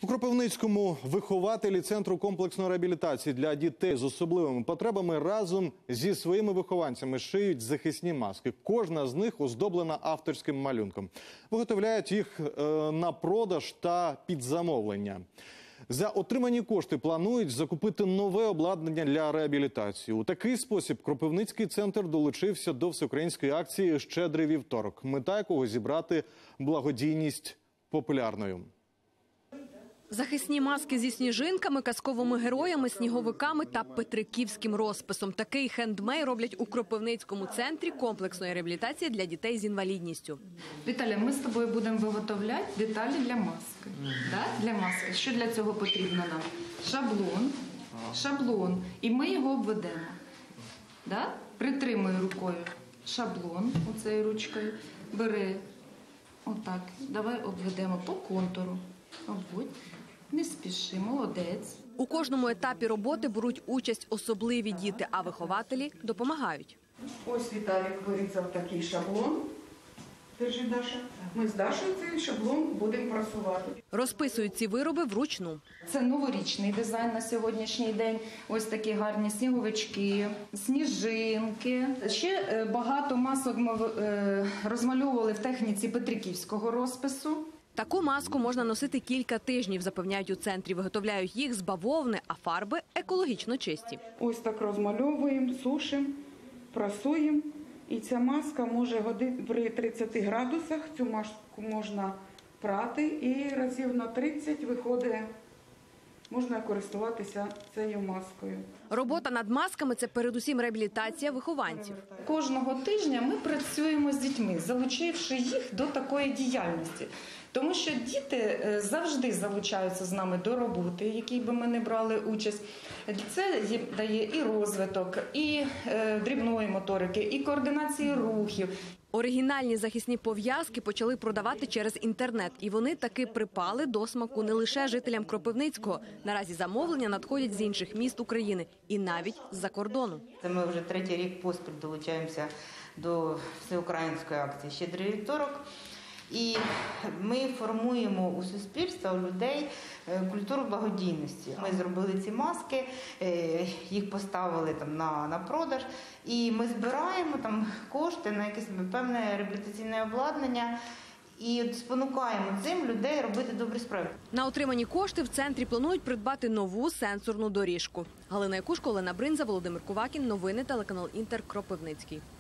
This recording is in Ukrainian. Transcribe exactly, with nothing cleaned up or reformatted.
У Кропивницькому вихователі Центру комплексної реабілітації для дітей з особливими потребами разом зі своїми вихованцями шиють захисні маски. Кожна з них оздоблена авторським малюнком. Виготовляють їх на продаж та під замовлення. За отримані кошти планують закупити нове обладнання для реабілітації. У такий спосіб Кропивницький центр долучився до всеукраїнської акції «Щедрий вівторок», мета якого зібрати благодійність популярною. Захисні маски зі сніжинками, казковими героями, сніговиками та петриківським розписом. Такий хендмейд роблять у Кропивницькому центрі комплексної реабілітації для дітей з інвалідністю. Віталій, ми з тобою будемо виготовляти деталі для маски. Да? Для маски. Що для цього потрібно нам? Шаблон, шаблон. І ми його обведемо. Да? Притримую рукою шаблон, оцею ручкою. Бери, отак, давай обведемо по контуру. Обводь. Не спіши, молодець. У кожному етапі роботи беруть участь особливі діти, а вихователі допомагають. Ось Віталік вирізав такий шаблон. Держи, Даша. Ми з Дашою цей шаблон будемо прасувати. Розписують ці вироби вручну. Це новорічний дизайн на сьогоднішній день. Ось такі гарні сніговички, сніжинки. Ще багато масок ми розмальовували в техніці петриківського розпису. Таку маску можна носити кілька тижнів, запевняють у центрі. Виготовляють їх з бавовни, а фарби екологічно чисті. Ось так розмальовуємо, сушимо, прасуємо. І ця маска може годити при тридцяти градусах. Цю маску можна прати і разів на тридцять виходить, можна користуватися цією маскою. Робота над масками – це передусім реабілітація вихованців. Кожного тижня ми працюємо з дітьми, залучивши їх до такої діяльності. Тому що діти завжди залучаються з нами до роботи, в якій би ми не брали участь. Це дає і розвиток, і дрібної моторики, і координації рухів. Оригінальні захисні пов'язки почали продавати через інтернет. І вони таки припали до смаку не лише жителям Кропивницького. Наразі замовлення надходять з інших міст України і навіть з-за кордону. Це ми вже третій рік поспіль долучаємося до всеукраїнської акції «Щедрий вівторок». І ми формуємо у суспільства, у людей культуру благодійності. Ми зробили ці маски, їх поставили там на, на продаж, і ми збираємо там кошти на якесь певне реабілітаційне обладнання і от спонукаємо цим людей робити добрі справи. На отримані кошти в центрі планують придбати нову сенсорну доріжку. Галина Якушко, Олена Бринза, Володимир Кувакін. Новини телеканал Інтер, Кропивницький.